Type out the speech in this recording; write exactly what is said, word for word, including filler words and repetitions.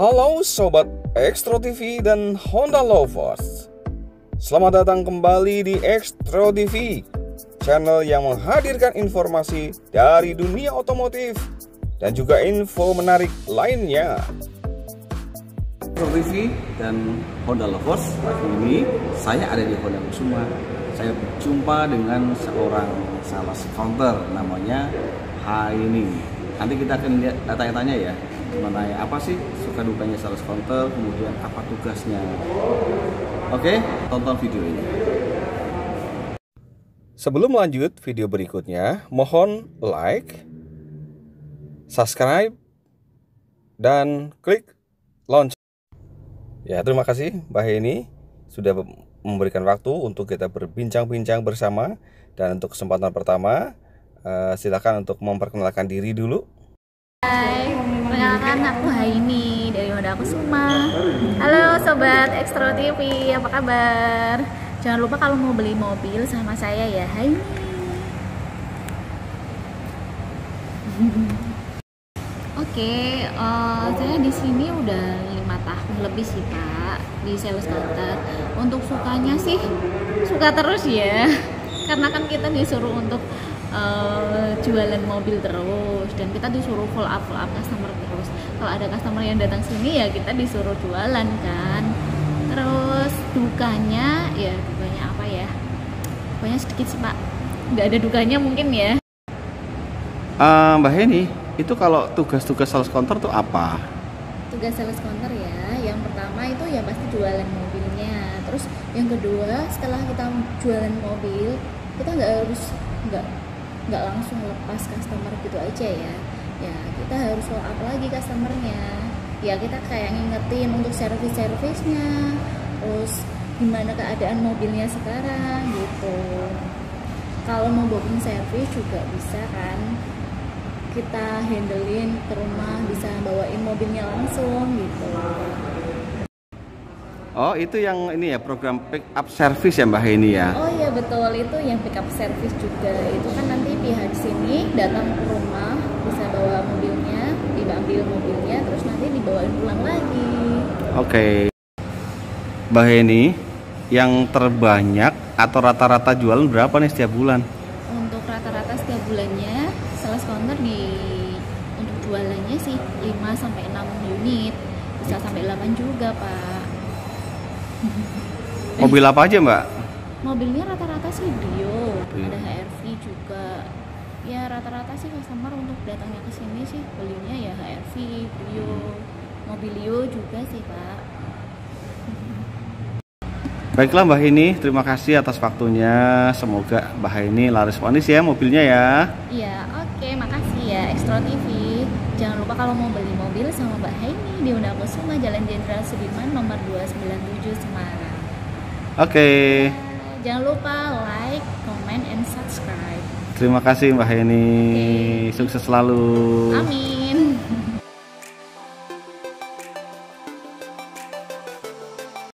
Halo Sobat Extro T V dan Honda Lovers. Selamat datang kembali di Extro T V, channel yang menghadirkan informasi dari dunia otomotif dan juga info menarik lainnya. Extro T V dan Honda Lovers, pagi ini saya ada di Honda Kusuma. Saya berjumpa dengan seorang sales counter namanya Haini. Nanti kita akan lihat tanya-tanya ya mengenai apa sih suka dukanya sales counter, kemudian apa tugasnya. Oke, tonton video ini. Sebelum lanjut video berikutnya, mohon like, subscribe, dan klik lonceng. Ya, terima kasih Mbak Heni sudah memberikan waktu untuk kita berbincang-bincang bersama. Dan untuk kesempatan pertama, uh, silakan untuk memperkenalkan diri dulu. Hai, perkenalkan aku Haini dari Honda Kusuma. Halo Sobat Extro T V, apa kabar? Jangan lupa kalau mau beli mobil sama saya ya, Haini. Oke, uh, saya di sini udah lima tahun lebih sih Pak di sales counter. Untuk sukanya sih suka terus ya, karena kan kita disuruh untuk Uh, jualan mobil terus dan kita disuruh follow up follow up customer terus. Kalau ada customer yang datang sini ya kita disuruh jualan kan. Terus dukanya ya dukanya apa ya? Pokoknya sedikit sih Pak. Nggak ada dukanya mungkin ya. Uh, Mbak Heni, itu kalau tugas-tugas sales counter tuh apa? Tugas sales counter ya, yang pertama itu ya pasti jualan mobilnya. Terus yang kedua setelah kita jualan mobil kita nggak harus nggak nggak langsung lepas customer gitu aja ya. Ya kita harus follow up lagi customernya. Ya kita kayak ngingetin untuk servis-servisnya, terus gimana keadaan mobilnya sekarang gitu. Kalau mau booking servis juga bisa kan, kita handlein ke rumah, bisa bawain mobilnya langsung gitu. Oh, itu yang ini ya, program pick up service ya Mbak Heni ya? Oh iya betul, itu yang pick up service juga. Itu kan nanti pihak sini datang ke rumah, bisa bawa mobilnya, diambil mobilnya, terus nanti dibawain pulang lagi. Oke. Mbak Heni, yang terbanyak atau rata-rata jualan berapa nih setiap bulan? Untuk rata-rata setiap bulannya, sales counter di untuk jualannya sih lima sampai enam unit, bisa sampai delapan juga Pak. Mobil apa aja Mbak? Mobilnya rata-rata sih Brio, Brio. ada H R V juga. Ya rata-rata sih customer untuk datangnya ke sini sih belinya ya H R V, Brio, Mobilio juga sih Pak. Baiklah Mbak Heni, terima kasih atas waktunya. Semoga Mbak Heni laris manis ya mobilnya ya. Iya, oke, makasih ya Extro T V. Jangan lupa kalau mau beli mobil sama Mbak Haini di Honda Kusuma, Jalan Jenderal Sudirman nomor dua sembilan tujuh Semarang. Oke. Ya, jangan lupa like, comment, and subscribe. Terima kasih Mbak Heni. Oke. Sukses selalu. Amin.